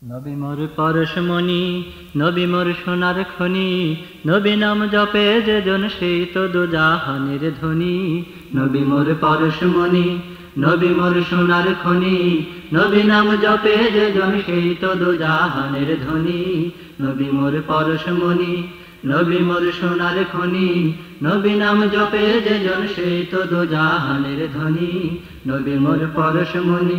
নবী মোর পরশমণি, নবী মোর সোনার খনি, নবী নাম জপে যেজন সেই তো দুজাহানের ধনী। নবী মোর পরশমণি, নবী মোর সোনার খনি, নবী নাম জপে যেজন সেই তো দুজাহানের ধনী। নবী মোর পরশমণি, নবী মোর সোনার খনি, নবী নাম জপে যেজন সেই তো দুজাহানের ধনী। নবী মোর পরশমণি।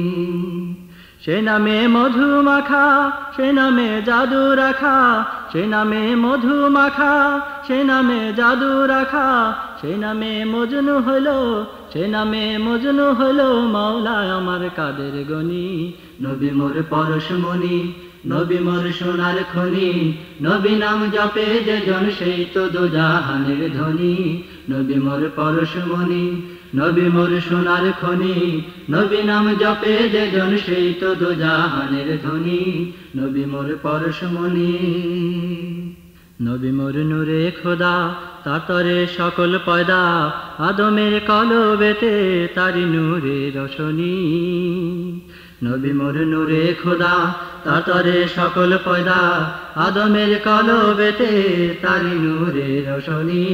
সে নামে মধু মাখা, সে নামে জাদু রাখা, সে নামে মধু মাখা, সে নামে জাদু রাখা, সে নামে মজনু হলো, সে নামে মজনু হলো মাওলা আমার কাদের গনি। নবী মোর পরশমণি, নবী মোর সোনার খনি, নবী নাম জপে যেজন সেই তো দুজাহানের ধনী। নবী মোর পরশমণি, নবী মোর সোনার খনি, নবী নাম জপে যেজন সেই তো দুজাহানের ধনী। নবী মোর পরশমণি। নবী মোর নূরে খোদা, তার তরে সকল পয়দা, আদমের কলবেতে তারি নূরে রোশনী। নবী মোর নূরে খোদা, তার তরে সকল পয়দা, আদমের কলবেতে তারি নূরে রোশনী।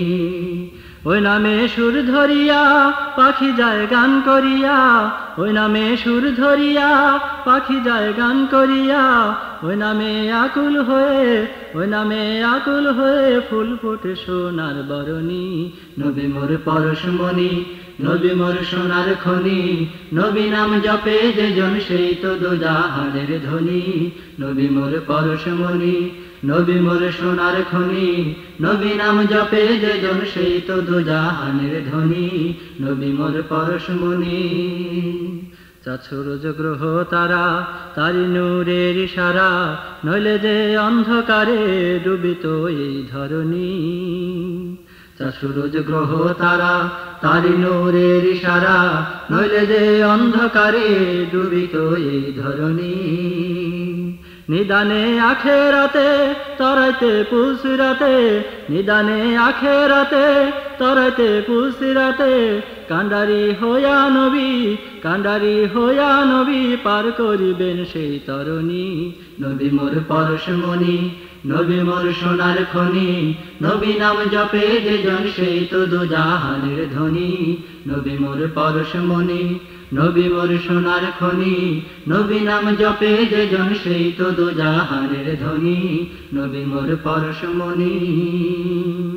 ওই নামে সুর ধরিয়া পাখি যায় গান করিয়া, ওই নামে সুর ধরিয়া পাখি যায় গান করিয়া, ওই নামে আকুল হয়ে, ওই নামে আকুল হয়ে ফুল ফোটে সোনার বরণী। নবী মোর পরশমণি, নবী মোর সোনার খনি, নবী নাম জপে যেজন সেই তো দুজাহানের ধনী। নবী মোর পরশমণি, নবী মোর সোনার খনি, নবী নাম জপে যেজন সেই তো দুজাহানের ধনী। নবী মোর পরশমণি। চাঁদ গ্রহ তারা, তারি নূরের ইশারা, নইলে যে অন্ধকারে ডুবিত এই ধরণী। চাঁদ গ্রহ তারা, তারি নূরের ইশারা, নইলে যে অন্ধকারে ডুবিত এই ধরণী। নিদানে আখেরাতে তরাইতে পুলসিরাতে, নিদানে আখেরাতে তরাইতে পুলসিরাতে, কান্ডারি হইয়া নবী, কান্ডারি হইয়া নবী পার করিবেন সেই তরণী। নবী মোর পরশমণি, নবী মোর সোনার খনি, নবী নাম জপে যেজন সেই তো দুজাহানের ধনী। নবী মোর পরশমণি, নবী মোর সোনার খনি, নবী নাম জপে যেজন সেই তো দুজাহানের ধনী। নবী মোর পরশমণি।